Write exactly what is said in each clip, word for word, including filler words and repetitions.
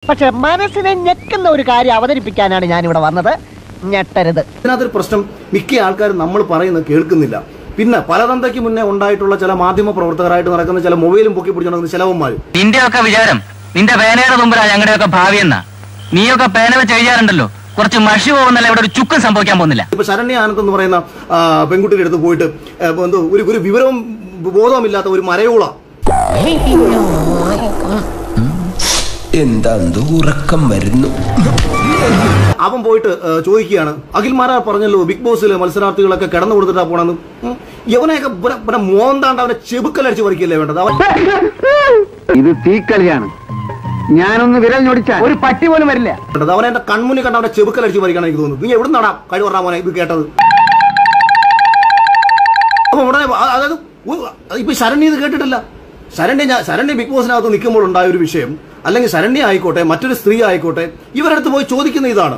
പക്ഷെ മനസ്സിനെ ഞെക്കുന്ന ഒരു കാര്യം അവതരിപ്പിക്കാനാണ് ഞാൻ ഇവിടെ വന്നത്. ഞെട്ടരുത്. ഇതിനകത്തൊരു പ്രശ്നം, മിക്ക ആൾക്കാരും നമ്മൾ പറയുന്നത് കേൾക്കുന്നില്ല. പിന്നെ പലതന്തയ്ക്ക് മുന്നേ ഉണ്ടായിട്ടുള്ള ചില മാധ്യമ പ്രവർത്തകരായിട്ട് നടക്കുന്ന ചില മൊബൈലും പൊക്കി പിടിച്ചു നടക്കുന്ന ചിലവന്മാർ. നിന്റെയൊക്കെ വിചാരം നിന്റെ പേനയുടെ മുമ്പിലാ ഞങ്ങളുടെയൊക്കെ ഭാവി എന്നാ. നീയൊക്കെ പേന വെച്ച് എഴുതാറുണ്ടല്ലോ, കുറച്ച് മഷി പോകുന്നല്ല, ഇവിടെ ഒരു ചുക്കും സംഭവിക്കാൻ പോകുന്നില്ല. ഇപ്പൊ ശരണ്യ ആനന്ദ് എന്ന് പറയുന്ന പെൺകുട്ടിയുടെ അടുത്ത് പോയിട്ട് എന്തോ ഒരു ഒരു വിവരവും ബോധവുമില്ലാത്ത ഒരു മരയോള എന്താ ഉറക്കം വരുന്നു. അവൻ പോയിട്ട് ചോദിക്കുകയാണ്, അഖിൽമാരാർ പറഞ്ഞല്ലോ ബിഗ് ബോസിൽ മത്സരാർത്ഥികളൊക്കെ കിടന്നു കൊടുത്തിട്ടാ പോണെന്ന്. യവനെയൊക്കെ മോന്താണ്ട് അവനെ ചെബുക്കലടിച്ച് പറിക്കല്ലേ വേണ്ടത്. അവൻ ഇത് തീക്കളിയാണ്. ഞാനൊന്ന് വിരൽ ഞൊടിച്ചാൽ ഒരു പട്ടി പോലും വരില്ല. അവനെ എന്റെ കൺമുന്നിൽ കണ്ട അവനെ ചെബുക്കലടിച്ച് പറിക്കണം എനിക്ക് തോന്നുന്നു. നീ എവിടെ നടാ കഴിവ് പറഞ്ഞാ മോനെ ഇത് കേട്ടത്? അപ്പൊ ഉടനെ അതായത് ഇപ്പൊ ശരണ്യ ഇത് കേട്ടിട്ടില്ല. ശരണ്യ ഞാൻ ശരണ്യ ബിഗ് ബോസിനകത്ത് നിൽക്കുമ്പോൾ ഉണ്ടായ ഒരു വിഷയം, അല്ലെങ്കിൽ ശരണ്യ ആയിക്കോട്ടെ മറ്റൊരു സ്ത്രീ ആയിക്കോട്ടെ, ഇവരടുത്ത് പോയി ചോദിക്കുന്ന ഇതാണ്.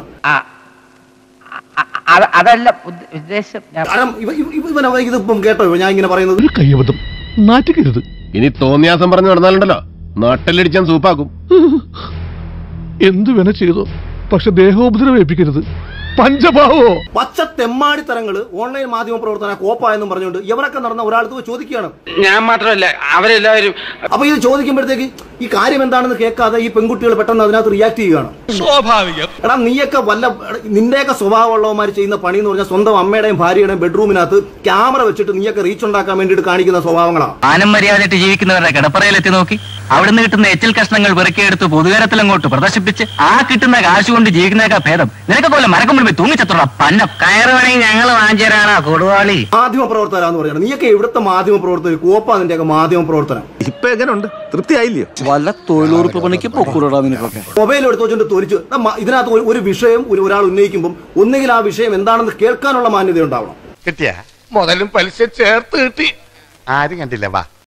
അതല്ല ഉദ്ദേശം. ഇതിപ്പം കേട്ടോ ഞാൻ ഇങ്ങനെ പറയുന്നത്? കയ്യബദ്ധം, നാറ്റിക്കരുത്. ഇനി തോന്നിയാസം പറഞ്ഞു നടന്നാലുണ്ടല്ലോ നാട്ടിലടിച്ചാൻ സൂപ്പാക്കും. എന്തു വേണ ചെയ്തോ, പക്ഷെ ദേഹോപദ്രവേൽപ്പിക്കരുത്. പഞ്ചഭാവോ പച്ച തെമ്മാടിത്തരങ്ങള് ഓൺലൈൻ മാധ്യമ പ്രവർത്തന കോപ്പ എന്നും പറഞ്ഞുകൊണ്ട് ഇവരൊക്കെ നടന്ന ഒരാൾക്ക് പോയി ചോദിക്കുകയാണ്. ഞാൻ മാത്രമല്ല അവരെല്ലാവരും. അപ്പൊ ഇത് ചോദിക്കുമ്പോഴത്തേക്ക് ഈ കാര്യം എന്താണെന്ന് കേൾക്കാതെ ഈ പെൺകുട്ടികൾ പെട്ടെന്ന് അതിനകത്ത് റിയാക്ട് ചെയ്യുകയാണ്. സ്വാഭാവികം. എടാ നീയൊക്കെ വല്ല നിന്റെയൊക്കെ സ്വഭാവമുള്ളവന്മാർ ചെയ്യുന്ന പണി എന്ന് പറഞ്ഞാൽ സ്വന്തം അമ്മയുടെയും ഭാര്യയുടെയും ബെഡ്റൂമിനകത്ത് ക്യാമറ വെച്ചിട്ട് നീയൊക്കെ റീച്ച് ഉണ്ടാക്കാൻ വേണ്ടിയിട്ട് കാണിക്കുന്ന സ്വഭാവങ്ങളാണ്. ആനം മര്യാദയായിട്ട് ജീവിക്കുന്നവരുടെ കിടപ്പറയിലെത്തി നോക്കി അവിടുന്ന് കിട്ടുന്ന എച്ചിൽ കഷ്ണങ്ങൾ വെറുക്കിയെടുത്ത് പൊതുകരത്തിൽ അങ്ങോട്ട് പ്രദർശിപ്പിച്ച് ആ കിട്ടുന്ന കാശ് കൊണ്ട് ജീവിക്കുന്നതൊക്കെ ഭേദം. നിനക്ക് പോലെ മരക്കം മുൻപ് തൂങ്ങിച്ചത്തോളാം. പന്ന കയറ് വേണമെങ്കിൽ ഞങ്ങൾ വാങ്ങിച്ചേരാണോ കൊടുവാളി. മാധ്യമ പ്രവർത്തകരാന്ന് പറയുന്നത് നീയൊക്കെ എവിടുത്തെ മാധ്യമ പ്രവർത്തകർ? കോപ്പ നിന്റെയൊക്കെ മാധ്യമ പ്രവർത്തനം. ഇപ്പൊ എങ്ങനെയുണ്ട്? തൃപ്തിയായില്ലയോ? വല്ല തൊഴിലുറപ്പ് പണിക്ക് പൊക്കൂടാ നിനക്കൊക്കെ. മൊബൈൽ എടുത്ത് വെച്ചിട്ട് തൊലിച്ച് ഇതിനകത്ത് ഒരു വിഷയം ഒരാൾ ഉന്നയിക്കുമ്പോൾ ഒന്നുകിൽ ആ വിഷയം എന്താണെന്ന് കേൾക്കാനുള്ള മാന്യത ഉണ്ടാവണം. കിട്ടിയ മുതലും പലിശ ചേർത്ത് കിട്ടി. ആരും കണ്ടില്ല. വാ